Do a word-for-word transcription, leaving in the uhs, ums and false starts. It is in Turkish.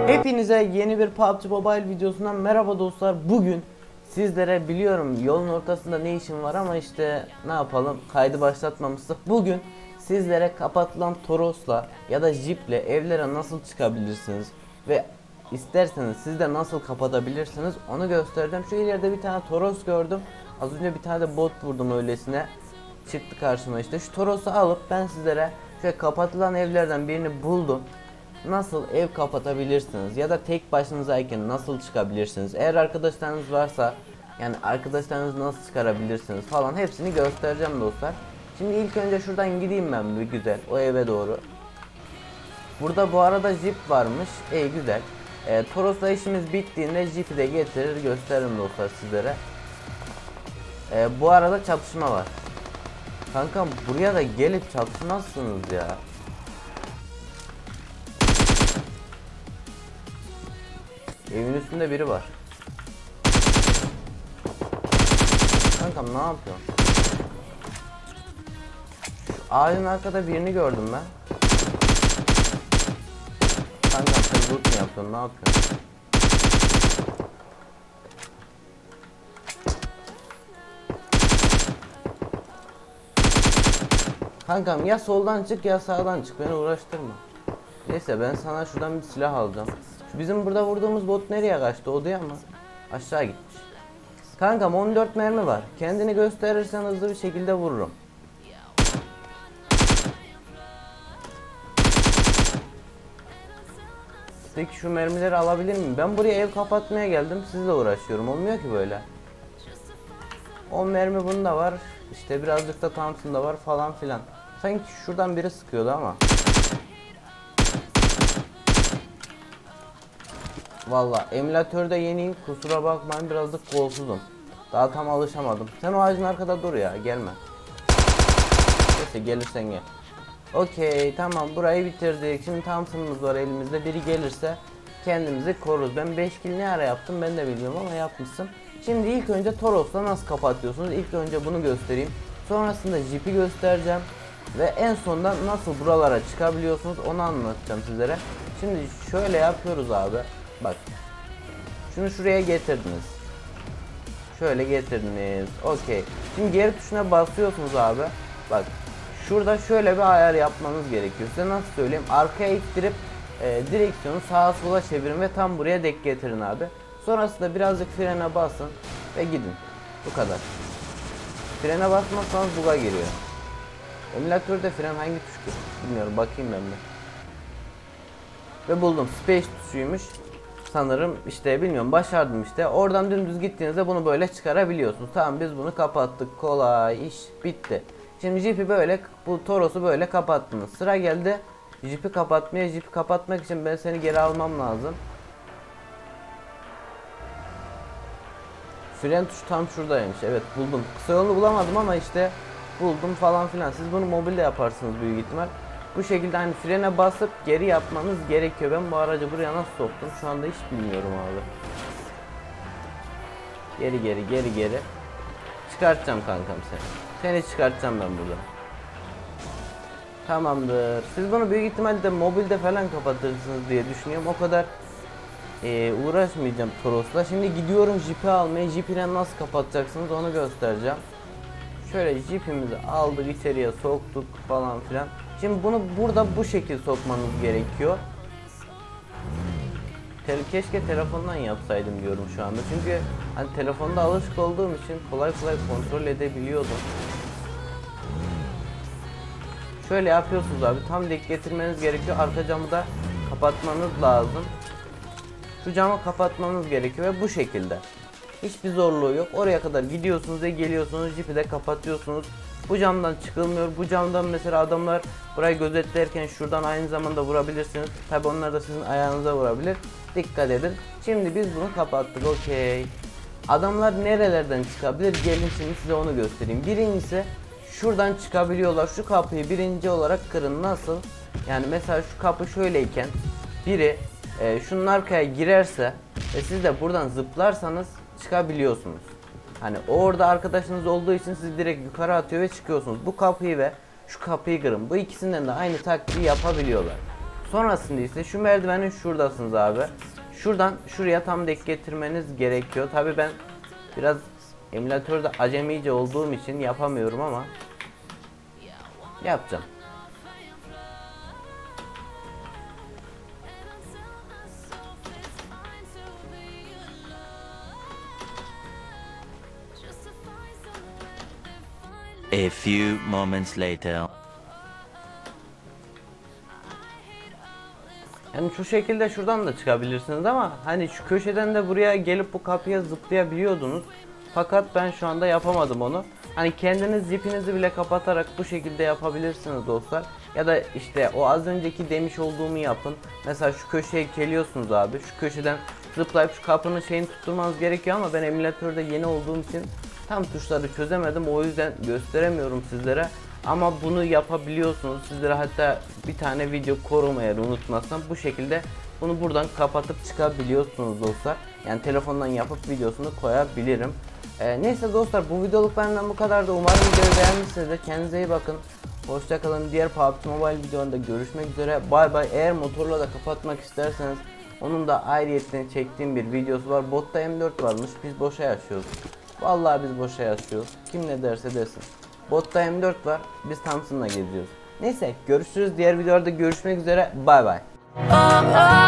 Hepinize yeni bir P U B G Mobile videosundan merhaba dostlar. Bugün sizlere, biliyorum yolun ortasında ne işim var ama işte ne yapalım, kaydı başlatmamıştık. Bugün sizlere kapatılan Toros'la ya da Jeep'le evlere nasıl çıkabilirsiniz ve isterseniz siz de nasıl kapatabilirsiniz onu göstereceğim. Şu ileride bir tane Toros gördüm. Az önce bir tane de bot vurdum, öylesine çıktı karşıma. İşte şu Toros'u alıp ben sizlere şöyle kapatılan evlerden birini buldum. Nasıl ev kapatabilirsiniz ya da tek başınızayken nasıl çıkabilirsiniz, eğer arkadaşlarınız varsa yani arkadaşlarınızı nasıl çıkarabilirsiniz falan, hepsini göstereceğim dostlar. Şimdi ilk önce şuradan gideyim ben bir güzel o eve doğru. Burada bu arada Jeep varmış. İyi, güzel. e, Toros'la işimiz bittiğinde Jeep'i de getirir gösteririm dostlar sizlere. e, Bu arada çatışma var. Kankam buraya da gelip çatışmazsınız ya. Evin üstünde biri var. Kankam ne yapıyorsun? Şu ağacın arkada birini gördüm ben. Kankam sen loot mu yapıyorsun? Ne yapıyorsun? Kankam ya soldan çık ya sağdan çık, beni uğraştırma. Neyse ben sana şuradan bir silah alacağım. Şu bizim burada vurduğumuz bot nereye kaçtı? Odaya mı? Aşağı gitmiş. Kankam on dört mermi var. Kendini gösterirsen hızlı bir şekilde vururum. Peki şu mermileri alabilir miyim? Ben buraya ev kapatmaya geldim. Sizle uğraşıyorum. Olmuyor ki böyle. on mermi bunda var. İşte birazcık da Thompson'da var falan filan. Sanki şuradan biri sıkıyordu ama. Valla emülatörde yeniyim, kusura bakmayın, birazcık kolsuzum. Daha tam alışamadım. Sen o ağacın arkada dur ya, gelme. Neyse gelirsen gel. Okey tamam, burayı bitirdik. Şimdi Thompson'ımız var elimizde, biri gelirse kendimizi koruruz. Ben beş kill ne ara yaptım ben de bilmiyorum ama yapmışsın. Şimdi ilk önce Toros'la nasıl kapatıyorsunuz? İlk önce bunu göstereyim. Sonrasında Jeep'i göstereceğim. Ve en sonunda nasıl buralara çıkabiliyorsunuz onu anlatacağım sizlere. Şimdi şöyle yapıyoruz abi. Bak. Şunu şuraya getirdiniz. Şöyle getirdiniz. Okey. Şimdi geri tuşuna basıyorsunuz abi. Bak. Şurada şöyle bir ayar yapmanız gerekiyor. Size nasıl söyleyeyim? Arkaya ittirip e, direksiyonu sağa sola çevirin ve tam buraya denk getirin abi. Sonrasında birazcık frene basın ve gidin. Bu kadar. Frene basmazsanız buga giriyor. Emülatörde fren hangi tuş? Bilmiyorum, bakayım ben de. Ve buldum. Space tuşuymuş. Sanırım işte, bilmiyorum, başardım işte. Oradan dümdüz gittiğinizde bunu böyle çıkarabiliyorsunuz. Tamam, biz bunu kapattık. Kolay, iş bitti. Şimdi Jeep'i böyle, bu Toros'u böyle kapattınız. Sıra geldi Jeep'i kapatmaya. Jeep'i kapatmak için ben seni geri almam lazım. Fren tuşu tam şuradaymış. Evet buldum. Kısa yolunu bulamadım ama işte buldum falan filan. Siz bunu mobilde yaparsınız büyük ihtimal. Bu şekilde hani frene basıp geri yapmanız gerekiyor. Ben bu aracı buraya nasıl soktum şu anda hiç bilmiyorum abi. Geri geri geri geri. Çıkartacağım kankam seni. Seni çıkartacağım ben burada. Tamamdır. Siz bunu büyük ihtimalle mobilde falan kapatırsınız diye düşünüyorum. O kadar Ee, uğraşmayacağım Toros'la. Şimdi gidiyorum Jeep'i almaya. Jeep ile nasıl kapatacaksınız onu göstereceğim. Şöyle Jeep'imizi aldık, içeriye soktuk falan filan. Şimdi bunu burada bu şekilde sokmanız gerekiyor. Tel keşke telefondan yapsaydım diyorum şu anda. Çünkü hani telefonda alışık olduğum için kolay kolay kontrol edebiliyordum. Şöyle yapıyorsunuz abi. Tam denk getirmeniz gerekiyor. Arka camı da kapatmanız lazım. Şu camı kapatmanız gerekiyor ve bu şekilde. Hiçbir zorluğu yok. Oraya kadar gidiyorsunuz ve geliyorsunuz. Jeep'i de kapatıyorsunuz. Bu camdan çıkılmıyor. Bu camdan mesela adamlar burayı gözetlerken şuradan aynı zamanda vurabilirsiniz. Tabi onlar da sizin ayağınıza vurabilir. Dikkat edin. Şimdi biz bunu kapattık. Okey. Adamlar nerelerden çıkabilir? Gelin şimdi size onu göstereyim. Birincisi şuradan çıkabiliyorlar. Şu kapıyı birinci olarak kırın. Nasıl? Yani mesela şu kapı şöyleyken biri e, şunun arkaya girerse ve siz de buradan zıplarsanız çıkabiliyorsunuz. Hani orada arkadaşınız olduğu için sizi direkt yukarı atıyor ve çıkıyorsunuz. Bu kapıyı ve şu kapıyı kırın. Bu ikisinden de aynı taktiği yapabiliyorlar. Sonrasında ise şu merdivenin şuradasınız abi. Şuradan şuraya tam denk getirmeniz gerekiyor. Tabi ben biraz emülatörde acemice olduğum için yapamıyorum ama yapacağım. A few moments later. Yani şu şekilde şuradan da çıkabilirsiniz ama hani şu köşeden de buraya gelip bu kapıya zıplayabiliyordunuz. Fakat ben şu anda yapamadım onu. Hani kendiniz zipinizi bile kapatarak bu şekilde yapabilirsiniz dostlar. Ya da işte o az önceki demiş olduğumu yapın. Mesela şu köşeye geliyorsunuz abi. Şu köşeden zıplayıp şu kapının şeyini tutturmanız gerekiyor ama ben emülatörde yeni olduğum için tam tuşları çözemedim. O yüzden gösteremiyorum sizlere. Ama bunu yapabiliyorsunuz. Sizlere hatta bir tane video koruma eğer unutmazsam bu şekilde bunu buradan kapatıp çıkabiliyorsunuz dostlar. Yani telefondan yapıp videosunu koyabilirim. Ee, neyse dostlar, bu videoluk benden bu kadar da umarım videoyu beğenmişsinizdir. Kendinize iyi bakın. Hoşça kalın. Diğer P U B G Mobile videolarında görüşmek üzere. Bay bay. Eğer motorla da kapatmak isterseniz onun da ayrıyetini çektiğim bir videosu var. Botta M dört varmış. Biz boşa yaşıyoruz. Vallahi biz boşa yaşıyoruz. Kim ne derse desin. Botta M dört var. Biz Thompson'la geziyoruz. Neyse görüşürüz. Diğer videolarda görüşmek üzere. Bay bay.